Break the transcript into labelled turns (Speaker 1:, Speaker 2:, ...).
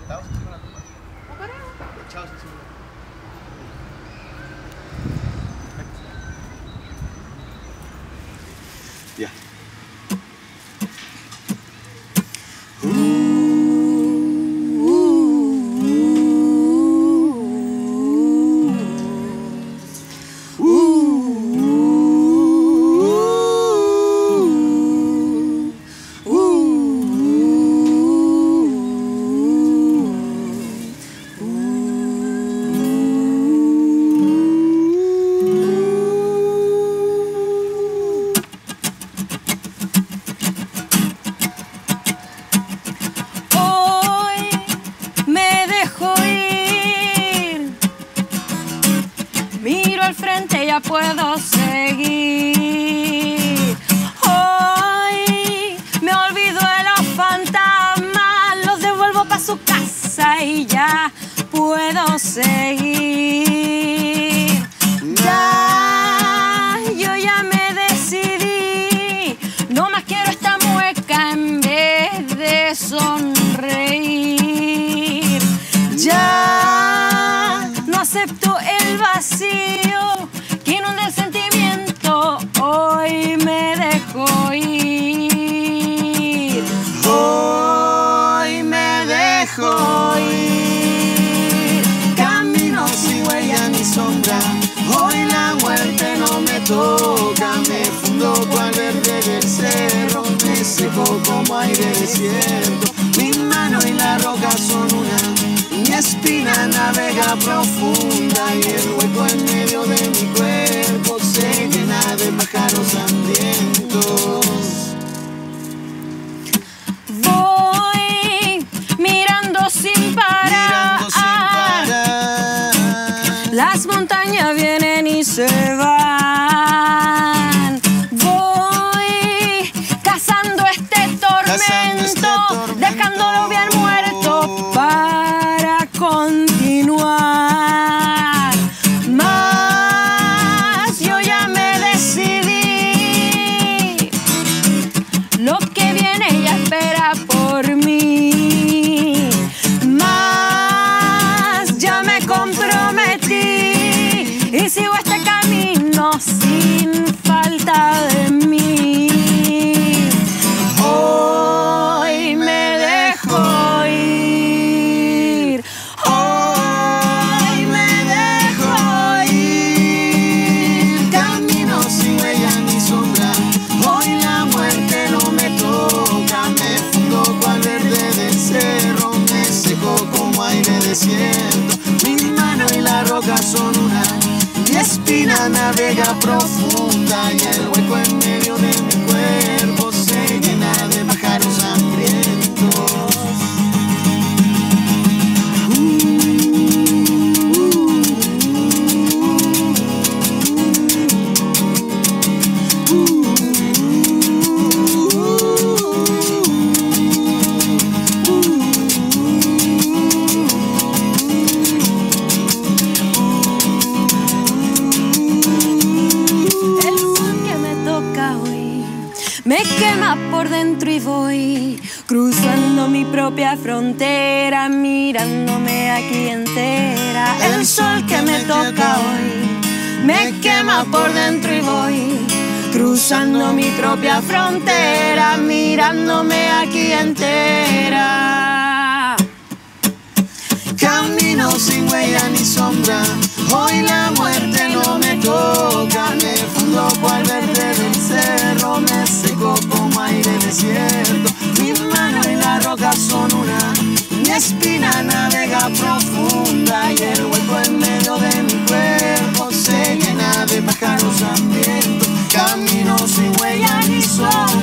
Speaker 1: Sentados encima de la tumba. Echados encima de la tumba. Ya.
Speaker 2: Al frente ya puedo seguir. Hoy me olvido de los fantasmas, los devuelvo para su casa y ya puedo seguir. Ya, yo ya me decidí, no más quiero esta mueca en vez de sonreír. Ya no acepto el vacío que inunda el sentimiento, hoy me dejo ir.
Speaker 3: Hoy me dejo ir. Camino sin huella ni sombra, hoy la muerte no me toca. Me fundo cual verde del cerro, me seco como aire desierto. Mi mano y la roca son una, mi espina navega profunda y el hueco en medio de mi cuerpo se llena de pájaros hambrientos.
Speaker 2: Voy mirando sin parar, las montañas vienen y se van. Voy cazando este tormento, dejándolo bien muerto para continuar. Más yo ya me decidí, lo que viene ya espera por mí. Más ya me comprometí y sigo este camino sin falta de mí. Hoy me dejo ir. Hoy me dejo ir.
Speaker 3: Camino sin huella ni sombra, hoy la muerte no me toca. Me fundo cual verde del cerro, me seco como aire desierto. Mi mano y la roca son una, mi espina navega profunda y el hueco en medio de mi cuerpo se llena de pájaros hambrientos.
Speaker 2: Me quema por dentro y voy cruzando mi propia frontera, mirándome aquí entera. El sol que me toca hoy me quema por dentro y voy cruzando mi propia frontera, mirándome aquí entera.
Speaker 3: Camino sin huella ni sombra, hoy la muerte no me toca. Me fundo cual verde del cerro, me seco como aire desierto. Mi mano y la roca son una, mi espina navega profunda y el hueco en medio de mi cuerpo se llena de pájaros hambrientos. Camino sin huella ni sombra.